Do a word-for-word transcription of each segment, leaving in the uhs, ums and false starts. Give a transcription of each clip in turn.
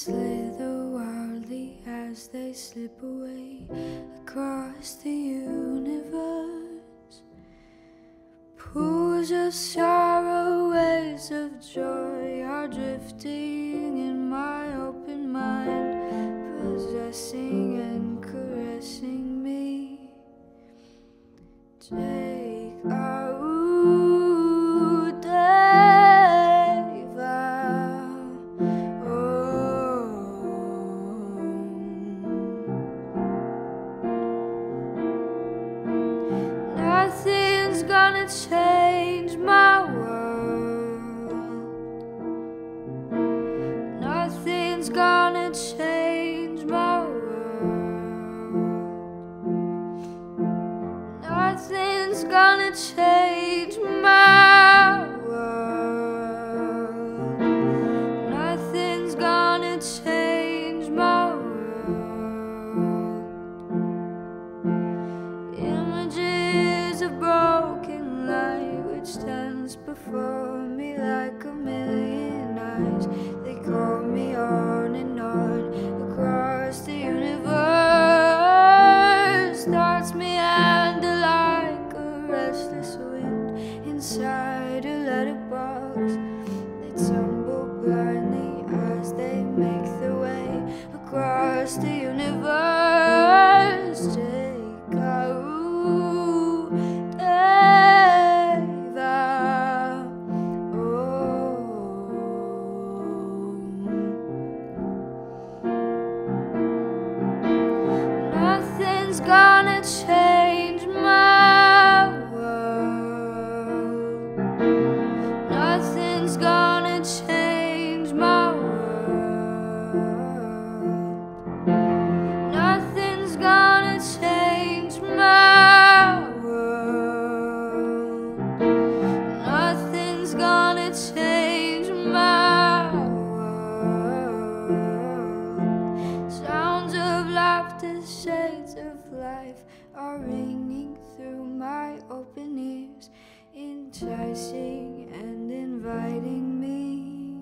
slither wildly as they slip away across the universe. Pools of sorrow, waves of joy are drifting in my open mind, possessing and caressing me. Take our route, Deva. Oh, nothing's gonna change my world. Nothing's gonna change my world. Nothing's gonna change my world. Nothing's gonna change my world. Images of broken light which stands before me like a million eyes. They call me on and on across the universe. Starts me under like a restless wind inside a letterbox. They tumble blindly as they make their way across the universe. Take our route, Eva. Oh, nothing's gonna change my world. Nothing's gonna change my world. Nothing's gonna change my world. Nothing's gonna change my world. Sounds of laughter, shades of life are ringing through my open ears, enticing and inviting me.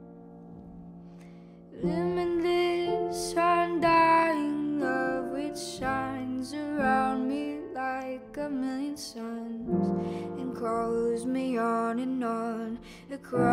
Limitless, undying love which shines around me like a million suns and calls me on and on across